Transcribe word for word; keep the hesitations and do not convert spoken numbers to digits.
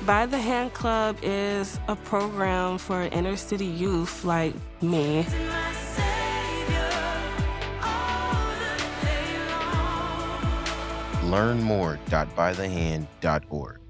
By the Hand Club is a program for inner city youth like me. Learn more dot by the hand dot org.